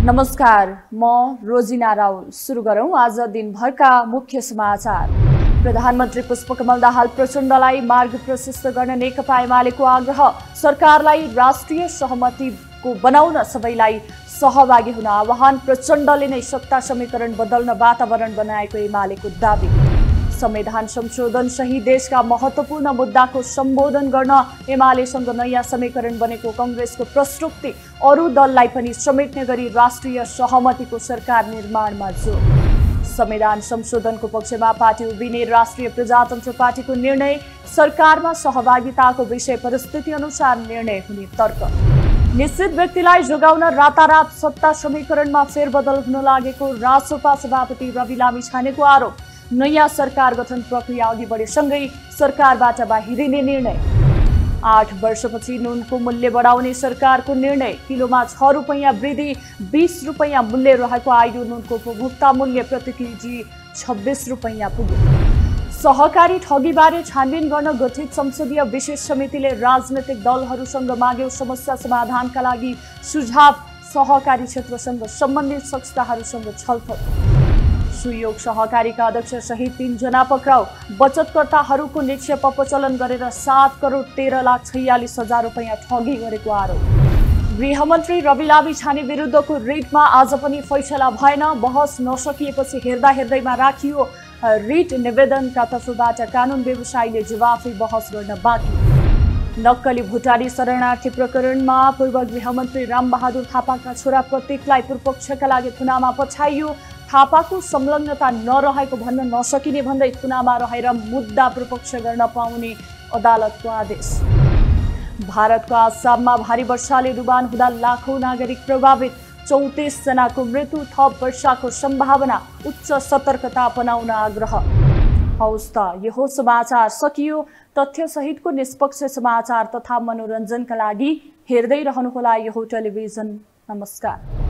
नमस्कार, म रोजिना राउल। सुरु गरौं आज दिनभरका मुख्य समाचार। प्रधानमन्त्री पुष्पकमल दाहाल प्रचण्डलाई मार्ग प्रशस्त गर्न नेकपा एमालेको आग्रह। सरकारलाई राष्ट्रिय सहमतिको बनाउन सबैलाई सहभागी हुन आह्वान। प्रचण्डले नै सत्ता समीकरण बदल्न वातावरण बनाएको एमालेको दाबी। संविधान संशोधन सहित देशका महत्त्वपूर्ण मुद्दाको सम्बोधन गर्न एमालेसँग नयाँ समीकरण बनेको कांग्रेसको प्रस्तुति। अरू दललाई पनि समेट्ने गरी राष्ट्रिय सहमतिको सरकार निर्माणमा जोड। संविधान संशोधनको पक्षमा पार्टी उभिने राष्ट्रिय प्रजातन्त्र पार्टीको निर्णय। सरकारमा सहभागिताको विषय परिस्थिति अनुसार निर्णय हुने तर्क। निश्चित व्यक्तिलाई जोगाउन रातारात सत्ता समीकरणमा फेरबदल हुन लागेको रासोपा सभापति रवि लामिछानेको आरोप। नयाँ सरकार गठन प्रक्रिया अघि बढेसँगै सरकारबाट बाहिरिने निर्णय। 8 वर्षपछि नुनको मूल्य बढाउने सरकारको निर्णय। किलोमा 6 रुपैयाँ वृद्धि, 20 रुपैयाँ मूल्य रहेको आइडो नुनको उपभोक्ता मूल्य प्रति केजी 26 रुपैयाँ पुग्यो। सहकारी ठगीबारे छानबिन गर्न गठित संसदीय विशेष समितिले राजनैतिक दलहरूसँग माग्यो समस्या समाधानका लागि सुझाव। सहकारी क्षेत्रसँग सम्बन्धित संस्थाहरूसँग छलफल। सुयोग सहकारीका अध्यक्ष सहित 3 जना पक्राउ। बचतकर्ताहरूको निक्षेप अपचलन गरेर 7,13,46,000 रुपैयाँ ठगी गरेको आरोप। गृहमन्त्री रवि लामिछाने विरुद्धको रिटमा आज पनि फैसला भएन। बहस नसकिएपछि हेर्दैमा राखियो रिट निवेदनका तर्फबाट कानुन व्यवसायीले जवाफी बहस गर्न बाँकी। नक्कली भुटानी शरणार्थी प्रकरणमा पूर्व गृहमन्त्री रामबहादुर थापाका छोरा प्रतीकलाई पूर्वपक्षका लागि थुनामा पठाइयो। थापाको संलग्नता नरहेको भन्न नसकिने भन्दै थुनामा रहेर मुद्दा पूर्वपक्ष गर्न पाउने अदालतको आदेश। भारतको आसाममा भारी वर्षाले डुबान हुँदा लाखौं नागरिक प्रभावित। 34 जनाको मृत्यु, थप वर्षाको सम्भावना। उच्च सतर्कता अपनाउन आग्रह। हौस् त, यो समाचार सकियो। तथ्य सहितको निष्पक्ष समाचार तथा मनोरञ्जनका लागि हेर्दै रहनुहोला यो टेलिभिजन। नमस्कार।